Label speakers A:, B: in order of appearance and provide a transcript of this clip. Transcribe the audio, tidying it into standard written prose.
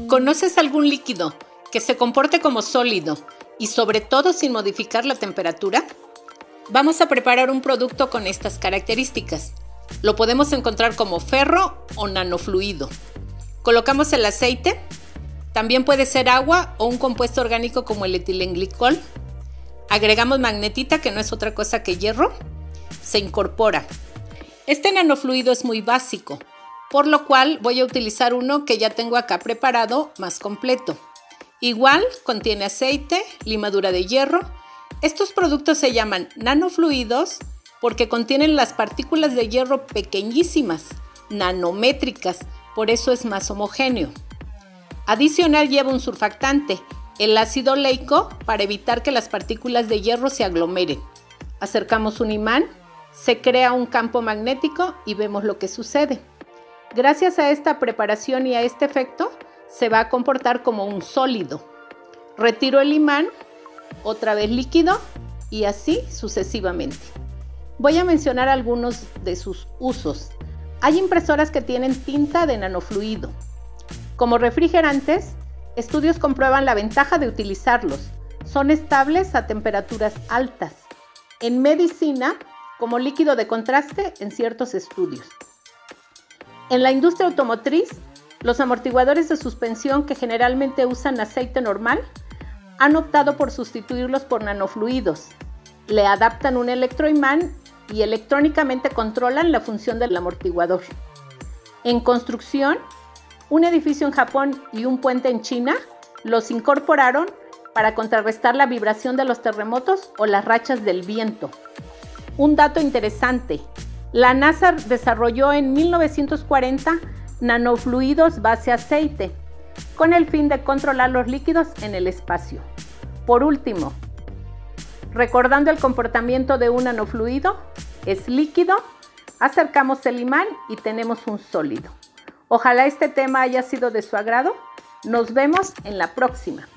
A: ¿Conoces algún líquido que se comporte como sólido y sobre todo sin modificar la temperatura? Vamos a preparar un producto con estas características. Lo podemos encontrar como ferro o nanofluido. Colocamos el aceite, también puede ser agua o un compuesto orgánico como el etilenglicol. Agregamos magnetita, que no es otra cosa que hierro. Se incorpora. Este nanofluido es muy básico, por lo cual voy a utilizar uno que ya tengo acá preparado, más completo. Igual contiene aceite, limadura de hierro. Estos productos se llaman nanofluidos porque contienen las partículas de hierro pequeñísimas, nanométricas, por eso es más homogéneo. Adicional lleva un surfactante, el ácido leico, para evitar que las partículas de hierro se aglomeren. Acercamos un imán, se crea un campo magnético y vemos lo que sucede. Gracias a esta preparación y a este efecto, se va a comportar como un sólido. Retiro el imán, otra vez líquido y así sucesivamente. Voy a mencionar algunos de sus usos. Hay impresoras que tienen tinta de nanofluido. Como refrigerantes, estudios comprueban la ventaja de utilizarlos. Son estables a temperaturas altas. En medicina, como líquido de contraste en ciertos estudios. En la industria automotriz, los amortiguadores de suspensión que generalmente usan aceite normal han optado por sustituirlos por nanofluidos. Le adaptan un electroimán y electrónicamente controlan la función del amortiguador. En construcción, un edificio en Japón y un puente en China los incorporaron para contrarrestar la vibración de los terremotos o las rachas del viento. Un dato interesante: la NASA desarrolló en 1940 nanofluidos base aceite, con el fin de controlar los líquidos en el espacio. Por último, recordando el comportamiento de un nanofluido, es líquido, acercamos el imán y tenemos un sólido. Ojalá este tema haya sido de su agrado. Nos vemos en la próxima.